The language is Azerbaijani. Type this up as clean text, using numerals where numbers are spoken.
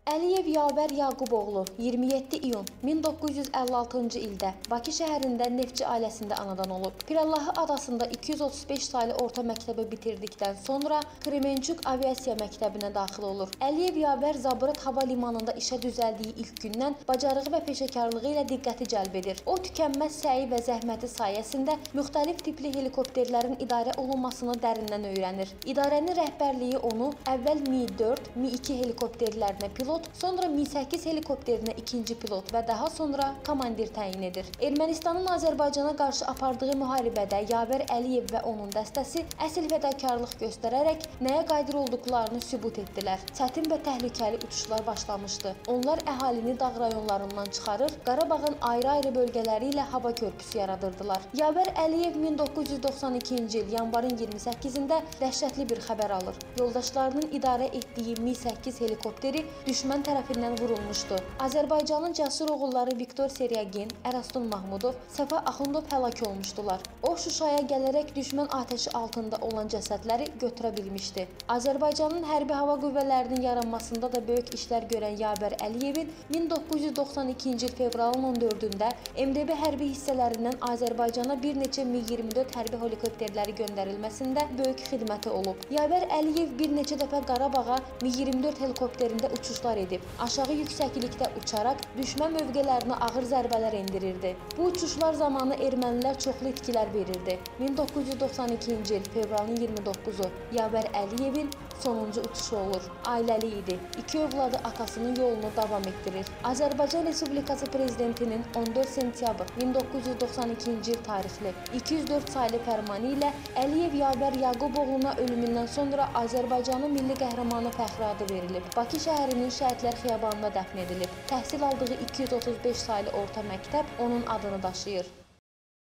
Əliyev Yavər Yaquboğlu 27 iyun 1956-cı ildə Bakı şəhərində neftçi ailəsində anadan olub. Pirallahı adasında 235 saylı orta məktəbi bitirdikdən sonra Kremenchuk aviasiya məktəbinə daxil olur. Əliyev Yavər Zabrat hava limanında işə düzəldiyi ilk gündən bacarığı və peşəkarlığı ilə diqqəti cəlb edir. O tükənməz səyi və zəhməti sayəsində müxtəlif tipli helikopterlərin idarə olunmasını dərindən öyrənir. İdarənin rəhbərliyi onu əvvəl Mi-4, Mi-2 helikopterlərinə pilot, sonra Mi-8 helikopterinə ikinci pilot və daha sonra komandir təyin edir. Ermənistanın Azərbaycana qarşı apardığı müharibədə Yavər Əliyev və onun dəstəsi əsl fədakarlıq göstərərək nəyə qadir olduqlarını sübut etdilər. Çətin və təhlükəli uçuşlar başlamışdı. Onlar əhalini dağ rayonlarından çıxarır, Qarabağın ayrı-ayrı bölgələri ilə hava körpüsü yaradırdılar. Yavər Əliyev 1992-ci il yanvarın 28-də dəhşətli bir xəbər alır. Yoldaşlarının idarə etdiyi Mi-8 helikopteri düşmən tərəfindən vurulmuşdu. Azərbaycanın cəsur oğulları Viktor Seryagin, Ərastul Mahmudov, Səfa Axundov həlak olmuşdular. O, Şuşaya gələrək düşmən atəşi altında olan cəsədləri götürə bilmişdi. Azərbaycanın hərbi hava qüvvələrinin yaranmasında da böyük işlər görən Yavər Əliyevin 1992-ci il fevralın 14-də MDB hərbi hissələrindən Azərbaycana bir neçə Mi-24 hərbi helikopterləri göndərilməsində böyük xidməti olub. Yavər Əliyev bir neçə dəfə Qarabağa Mi-24 helikopterində uçuşlar edib. Aşağı yüksəklikdə uçaraq düşmən mövqələrinə ağır zərbələr endirirdi. Bu uçuşlar zamanı ermənilər çoxlu itkilər verirdi. 1992-ci il fevralın 29-u Yavər Əliyevin sonuncu uçuşu olur. Ailəli idi. İki övladı atasının yolunu davam etdirir. Azərbaycan Respublikası Prezidentinin 14 sentyabr 1992-ci il tarixli 204 saylı fərmanı ilə Əliyev Yavər Yaquboğluna ölümündən sonra Azərbaycanın milli qəhrəmanı fəxri adı verilib. Bakı şəhərinin Şəhidlər Xiyabanına dəfn edilib. Təhsil aldığı 235 saylı orta məktəb onun adını daşıyır.